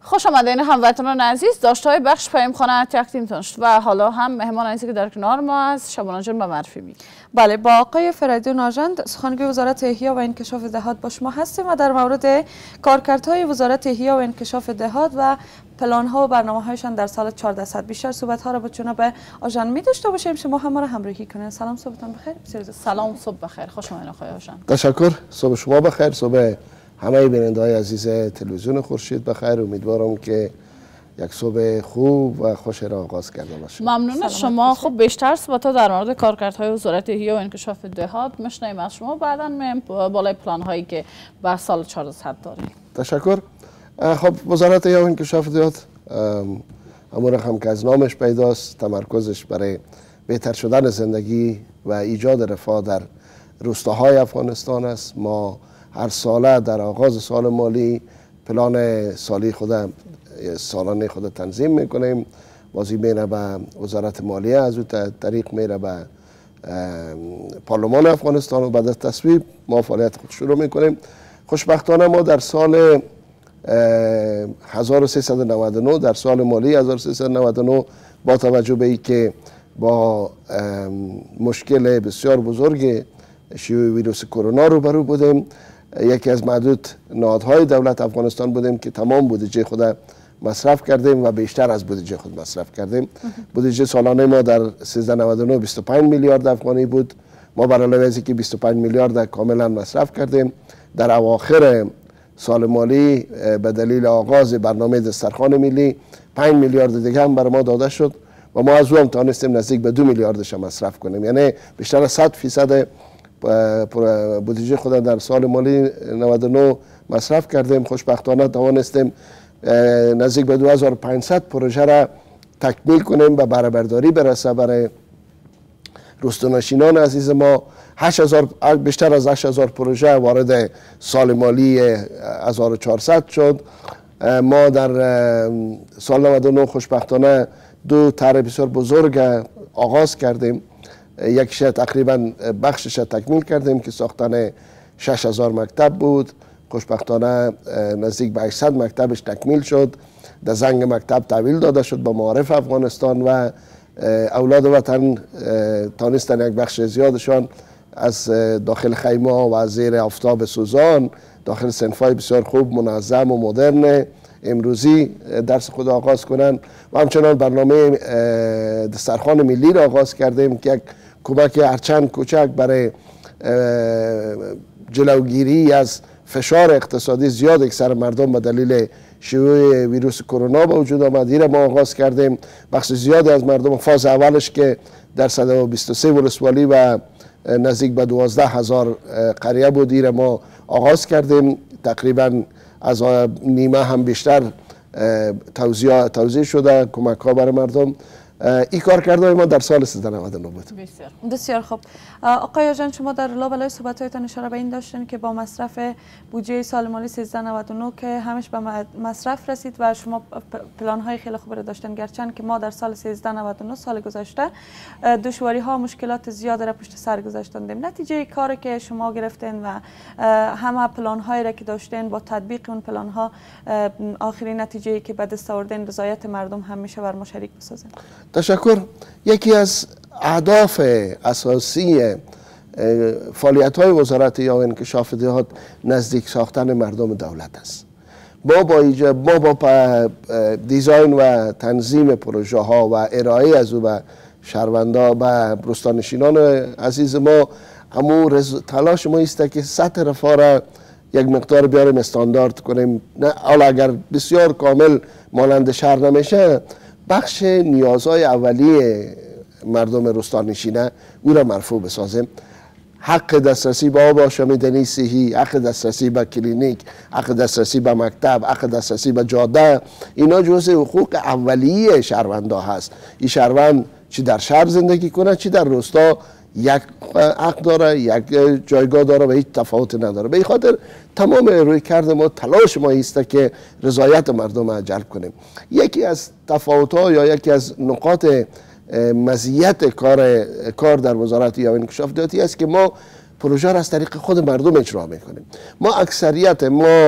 خوش آمدین هموطنان عزیز. داشتهای بخش پیمخانه تقدیمتان شد و حالا هم مهمان عزیزی که در کنار ما از شبانه جان به معرفی می. بله، با آقای فریدون آژند سخنگوی وزارت احیا و انکشاف دهات با شما هستیم و در مورد کارکردهای وزارت احیا و انکشاف دهات و پلان ها و برنامه هایشان در سال 1400 بیشتر صحبت ها را با جناب آژند می داشته باشیم. شما هم ما را همراهی کنید. سلام، صبحتان بخیر. بسیار سلام، صبح بخیر. خوش آمدید آقای آژند. تشکر. صبح شما بخیر. صبح همه بیننده های عزیز تلویزیون خورشید بخیر. امیدوارم که یک صبح خوب و خوش را آغاز کرده باشیم. ممنون از شما. خب بیشتر صحبت ها در مورد کارکردهای وزارت احیا و انکشاف دهات میشنویم از شما، بعداً میایم بالای پلان هایی که به سال 1400 داریم. تشکر. خب وزارت احیا و انکشاف دهات امور هم که از نامش پیداست، تمرکزش برای بهتر شدن زندگی و ایجاد رفاه در روستاهای افغانستان است. ما هر ساله در آغاز سال مالی پلان سالانه خود تنظیم میکنیم. بازی میره به وزارت مالیه، از اون طریق میره به پارلمان افغانستان و بعد از تصویب ما فعالیت خود شروع میکنیم. خوشبختانه ما در سال 1399 در سال مالی 1399 با توجه به اینکه با مشکل بسیار بزرگ شیوع ویروس کرونا روبرو بودیم، یکی از معدود نهادهای دولت افغانستان بودیم که تمام بودجه خود مصرف کردیم و بیشتر از بودجه خود مصرف کردیم. بودجه سالانه ما در 1399 25 میلیارد افغانی بود. ما بر علاوه از اینکه 25 میلیارد کاملا مصرف کردیم، در اواخر سال مالی به دلیل آغاز برنامه دسترخوان ملی 5 میلیارد دیگه هم بر ما داده شد و ما از او هم توانستیم نزدیک به 2 میلیاردش مصرف کنیم. یعنی بیشتر از 100% بودجه خود در سال مالی 99 مصرف کردیم. خوشبختانه توانستیم نزدیک به 2500 پروژه را تکمیل کنیم و بهره برداری برسه برای روستانشینان عزیز ما. بیشتر از 8000 پروژه وارد سال مالی 1400 شد. ما در سال 99 خوشبختانه 2 طرح بسیار بزرگ آغاز کردیم. یکیش تقریبا بخشش تکمیل کردیم که ساختن 6000 مکتب بود. خوشبختانه نزدیک به 800 مکتبش تکمیل شد. در زنگ مکتب تحویل داده شد به معارف افغانستان و اولاد وطن تانستن یک بخش زیادشان از داخل خیمه و از زیر آفتاب سوزان داخل صنفای بسیار خوب منظم و مدرن امروزی درس خود آغاز کنند و همچنان برنامه دسترخوان ملی را آغاز کردیم که یک کمک هرچند کوچک برای جلوگیری از فشار اقتصادی زیاد اکثر مردم به دلیل شیوع ویروس کرونا به وجود آمد. این ما آغاز کردیم. بخش زیادی از مردم فاز اولش که در 123 ولسوالی و نزدیک به 12000 قریه بود، این ما آغاز کردیم. تقریبا از نیمه هم بیشتر توزیع شده کمک ها برای مردم. این کار کرده ما در سال 1399 بود. بسیار خوب. آقای آژند، شما در لابلای صحبت‌هایتان اشاره به این داشتین که با مصرف بودجه سال مالی 1399 که همش به مصرف رسید و شما پلان‌های خیلی خوبی را داشتن، گرچند که ما در سال 1399 سال گذشته دشواری‌ها و مشکلات زیاد را پشت سر گذاشتیم. نتیجه کاری که شما گرفتین و همه پلان‌هایی را که داشتین با تطبیق اون پلان‌ها آخرین نتیجه‌ای که به دست آوردین رضایت مردم همیشه بر ما شریک بسازین. تشکر. یکی از اهداف اساسی فعالیت‌های وزارت احیا و انکشاف دهات نزدیک ساختن مردم دولت است. ما با دیزاین و تنظیم پروژه ها و ارائه از او به شهروندا و روستانشینان عزیز ما، تلاش ما است که سطح رفاه را یک مقدار بیاریم استاندارد کنیم. نه حالا اگر بسیار کامل مانند شهر نمیشه، بخش نیازهای اولیه مردم روستانشینه او را مرفوع بسازیم. حق دسترسی به آب و آشامیدنی صحی، حق دسترسی به کلینیک، حق دسترسی به مکتب، حق دسترسی به جاده، اینا جزء حقوق اولیه شهروندا هست. این شهروند چی در شهر زندگی کنه چی در روستا یک حق داره، یک جایگاه داره و هیچ تفاوت نداره. به این خاطر تمام روی کرده ما تلاش ما ایسته که رضایت مردم را جلب کنیم. یکی از تفاوت‌ها یا یکی از نقاط مزیت کار در وزارت احیا و انکشاف دهاتی است که ما پروژه را از طریق خود مردم اجرا میکنیم. ما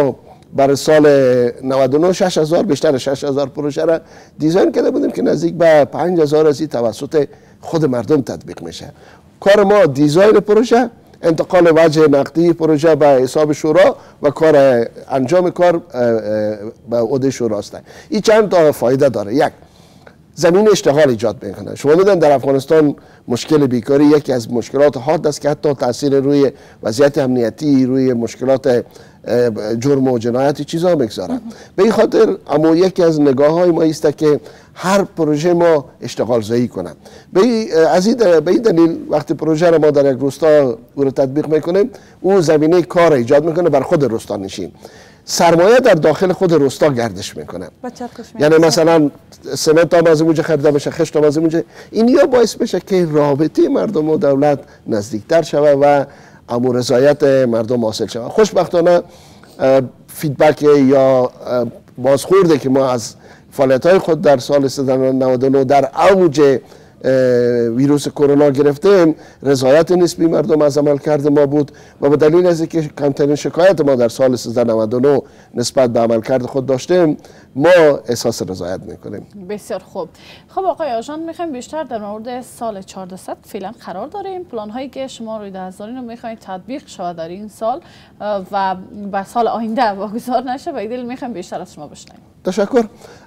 برای سال 99 6000 بیشتر 6000 پروژه را دیزاین کرده بودیم که نزدیک به 5000 از این توسط خود مردم تطبیق میشه. کار ما دیزاین پروژه، انتقال وجه نقدی پروژه به حساب شورا و کار انجام کار به عهده شورا است. این چند تا فایده داره. یک، زمین اشتغال ایجاد میکنه. شما میدونید در افغانستان مشکل بیکاری یکی از مشکلات حاد است که حتی تاثیر روی وضعیت امنیتی، روی مشکلات جرم و جنایت چیزا میگذاره. به این خاطر اما یکی از نگاه های ما است که هر پروژه ما اشتغال زایی کنه. به این دلیل وقتی پروژه را ما در یک روستا او را تطبیق میکنیم، او زمینه کار ایجاد میکنه بر خود روستا نشین. سرمایه در داخل خود روستا گردش میکنه. یعنی مثلا سمنت هم از اونجا خریده بشه، خشت هم از اونجا. این یا باعث بشه که رابطه مردم و دولت نزدیکتر شود و امور رضایت مردم حاصل شود. خوشبختانه فیدبک یا بازخورده که ما از فعالیت‌های خود در سال 99 در اوج ویروس کرونا گرفتیم، رضایت نسبی مردم از عملکرد ما بود و به دلیل از اینکه کمترین شکایت ما در سال 99 نسبت به عملکرد خود داشتیم، ما احساس رضایت میکنیم. بسیار خوب. خب آقای آژان، میخوایم بیشتر در مورد سال 1400 فعلا قرار داریم. پلان هایی که شما روی دست‌دارین رو میخواین تطبیق شود در این سال و به سال آینده واگذار نشه، و این دلیل میخوایم بیشتر از شما بشنویم. تشکر.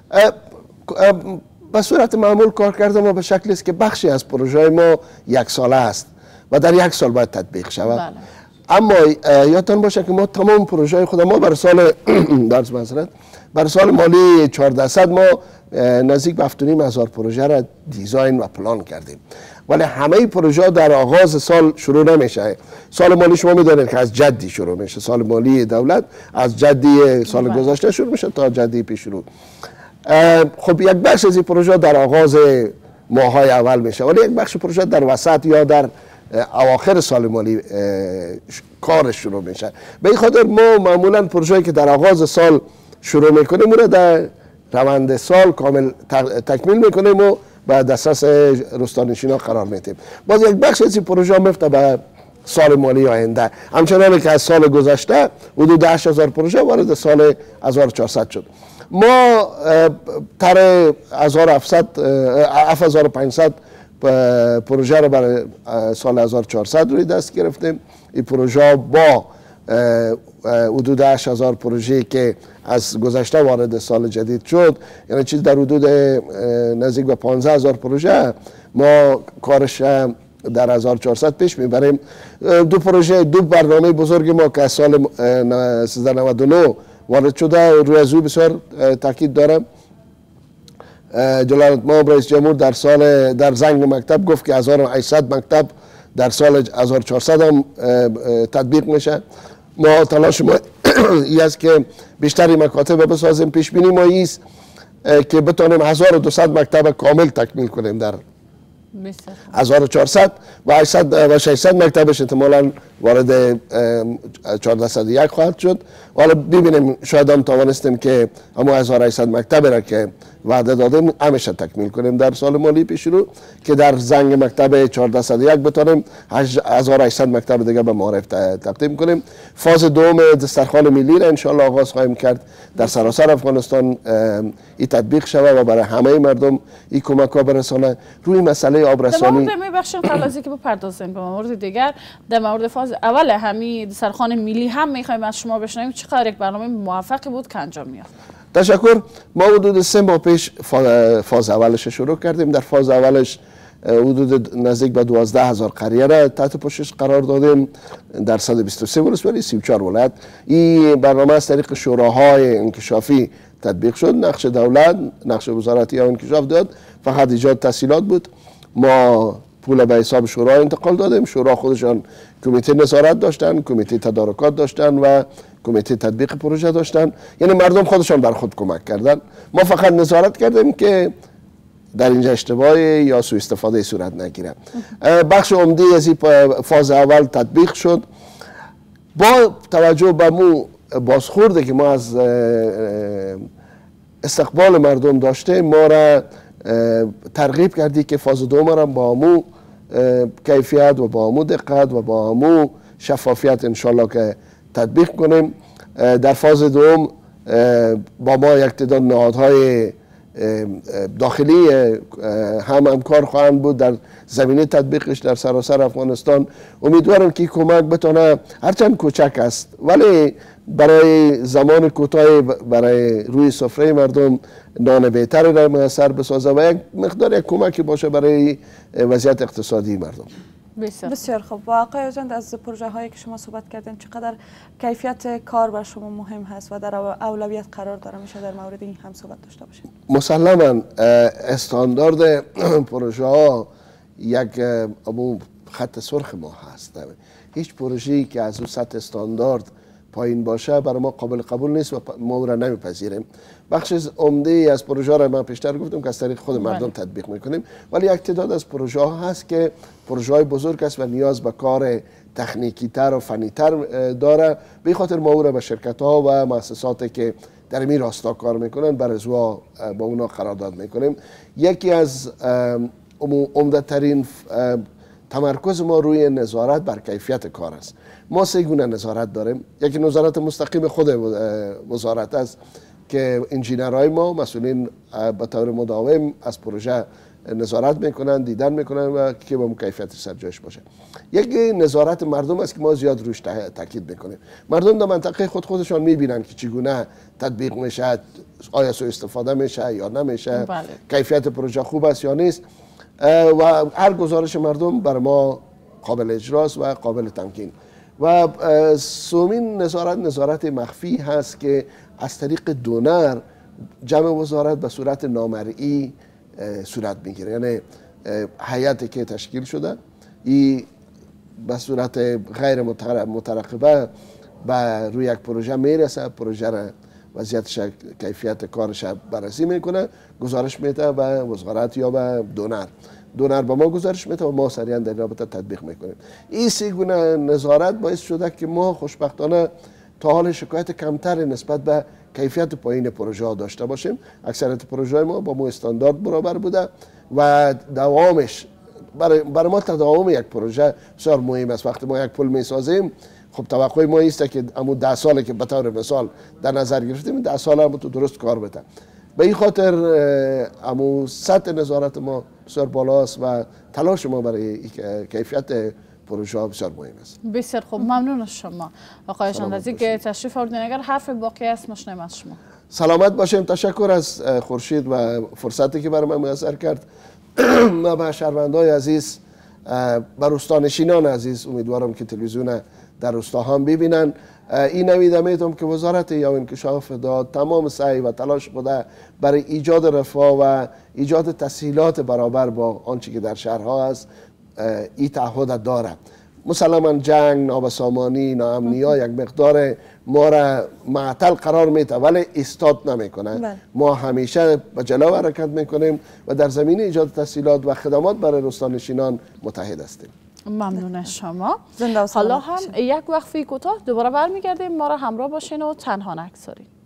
به صورت معمول کار کرده ما به شکلی است که بخشی از پروژه ما یک ساله است و در یک سال باید تطبیق شود. بله. اما یادتان باشه که ما تمام پروژه خود ما برای سال مالی 1400 ما نزدیک به 7,500 پروژه را دیزاین و پلان کردیم. ولی همه پروژه در آغاز سال شروع نمیشه. سال مالی شما میدونید که از جدی شروع میشه. سال مالی دولت از جدی سال گذشته شروع میشه تا جدی پیش رو. خب یک بخش از این پروژه در آغاز ماهای اول میشه، ولی یک بخش پروژه در وسط یا در اواخر سال مالی کارش شروع میشه. به این خاطر ما معمولا پروژه‌ای که در آغاز سال شروع میکنیم اون در روند سال کامل تکمیل میکنیم و به دسترس روستانشینا قرار میدیم. باز یک بخش از این پروژه میفته به سال مالی آینده. همچنان که از سال گذشته حدود 8000 پروژه وارد سال 1400 شد. ما تر 7500 پروژه رو برای سال 1400 روی دست گرفتیم. این پروژه با حدود 8000 پروژه که از گذشته وارد سال جدید شد، یعنی چیز در حدود نزدیک به 15000 پروژه ما کارش در 1400 پیش میبریم. دو برنامه بزرگ ما که از سال 1399 وارد شده روی از او بسیار تاکید دارم. جلالت مآب رئیس جمهور در زنگ مکتب گفت که 1800 مکتب در سال 1400 هم تطبیق میشه. ما تلاش ما این است که بیشتری مکاتب بسازیم. پیش بینی ما است که بتونیم 1200 مکتب کامل تکمیل کنیم در 1400 و 600 مکتبش احتمالاً وارد 1401 خواهد شد. حالا ببینیم، شاید هم توانستیم که همون 1800 مکتب را که وعده دادیم همیشه تکمیل کنیم در سال مالی پیش رو، که در زنگ مکتب 1401 بتونیم 1800 مکتب دیگه به معارف تبدیل کنیم. فاز دوم دسترخوان ملی را انشالله آغاز خواهیم کرد در سراسر افغانستان این تطبیق شود و برای همه مردم این کمک ها برسانه. روی مسئله آبرسانی در مورد میبخشیم قبل از اینکه بپردازیم به مورد دیگر، در مورد فاز اول همین دسترخوان ملی هم میخوایم از شما بشنویم چقدر یک برنامه موفقی بود که انجام یافت. تشکر. ما حدود 3 ماه پیش فاز اولش شروع کردیم. در فاز اولش حدود نزدیک به 12000 قریه را تحت پوشش قرار دادیم در 123 ولسوالی 34 ولایت. این برنامه از طریق شوراهای انکشافی تطبیق شد. نقش دولت، نقش وزارتی یا انکشاف داد، فقط ایجاد تسهیلات بود. ما پول به حساب شورا انتقال دادیم. شورا خودشان کمیته نظارت داشتن، کمیته تدارکات داشتن و کمیته تطبیق پروژه داشتن. یعنی مردم خودشان بر خود کمک کردن. ما فقط نظارت کردیم که در اینجا اشتباه یا سوء استفاده صورت نگیره. بخش عمده از این فاز اول تطبیق شد. با توجه به مو بازخورده که ما از استقبال مردم داشته، ما را ترغیب کردی که فاز دوم را با امو کیفیت و با امو دقت و با امو شفافیت انشالله که تطبیق کنیم. در فاز دوم با ما یک تعداد نهادهای داخلی همکار خواهند بود در زمینه تطبیقش در سراسر افغانستان. امیدوارم که کمک بتونه هرچند کوچک است ولی برای زمان کوتاه برای روی سفره مردم نان بهتری را میسر بسازه و یک مقدار یک کمکی باشه برای وضعیت اقتصادی مردم. بسیار خوب. و آقای آژاند، از پروژه هایی که شما صحبت کردین چقدر کیفیت کار بر شما مهم هست و در اولویت قرار داره؟ میشه در مورد این هم صحبت داشته باشید؟ مسلما استاندارد پروژه ها یک خط سرخ ما هست. هیچ پروژه‌ای که از اون سطح استاندارد پایین باشه برای ما قابل قبول نیست و ما او را نمیپذیریم. بخش عمده از پروژه را من پیشتر گفتم که از طریق خود مردم تطبیق میکنیم، ولی یک تعداد از پروژه ها هست که پروژه های بزرگ است و نیاز به کار تکنیکی تر و فنی تر داره. به خاطر ما او را به شرکت ها و مؤسساتی که در این راستا کار میکنن بر ازوا با اونا قرارداد میکنیم. یکی از عمده ترین تمرکز ما روی نظارت بر کیفیت کار است. ما سه گونه نظارت داریم. یکی نظارت مستقیم خود وزارت است که انجینرهای ما مسئولین به طور مداوم از پروژه نظارت میکنن، دیدن میکنن و که با کیفیت سرجاش باشه. یکی نظارت مردم است که ما زیاد روش تاکید میکنیم. مردم در منطقه خودشان میبینن که چگونه تطبیق میشه، آیا سوء استفاده میشه یا نمیشه، کیفیت پروژه خوب است یا نیست و هر گزارش مردم بر ما قابل اجراست و قابل تمکین. و سومین نظارت مخفی هست که از طریق دونر جمع وزارت به صورت نامرئی صورت میگیره. یعنی هیئتی که تشکیل شده این به صورت غیر مترقبه به روی یک پروژه میرسه، پروژه را وضعیتش کیفیت کارش بررسی میکنه، گزارش میده به وزارت یا به دونر به ما گزارش میده و ما سریعا در رابطه تطبیق میکنیم. این سه گونه نظارت باعث شده که ما خوشبختانه تا حال شکایت کمتر نسبت به کیفیت پایین پروژه ها داشته باشیم. اکثریت پروژه ما با ما استاندارد برابر بوده و دوامش برای ما تداوم یک پروژه بسیار مهم است. وقتی ما یک پل میسازیم خب توقع ما است که امو 10 ساله که به طور مثال در نظر گرفتیم 10 سال هم تو درست کار بده. به این خاطر امو سطح نظارت ما بسیار بالاست و تلاش ما برای کیفیت پروژه ها بسیار مهم است. بسیار خوب، ممنون از شما آقای آژاند از اینکه تشریف آوردین. اگر حرف باقی است مشنویم از شما. سلامت باشیم. تشکر از خورشید و فرصتی که برای من میسر کرد. ما به شهروندای عزیز، به روستانشینان عزیز امیدوارم که تلویزیون در روستا هم ببینن. این نوید میتونم که وزارت یا انکشاف داد تمام سعی و تلاش بوده برای ایجاد رفاه و ایجاد تسهیلات برابر با آنچه که در شهرها است. این تعهد داره. مسلما جنگ، نابسامانی، ناامنی ها یک مقدار ما را معطل قرار میده ولی استاد نمیکنه. ما همیشه به جلو حرکت میکنیم و در زمینه ایجاد تسهیلات و خدمات برای روستانشینان متحد هستیم. ممنون از شما. حالا هم یک وقفه کوتاه دوباره برمیگردیم. ما را همراه باشین و تنها نگذارید.